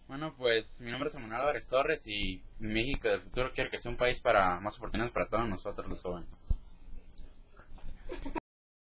Bueno, pues mi nombre es Emanuel Álvarez Torres y México del futuro quiero que sea un país para más oportunidades para todos nosotros los jóvenes.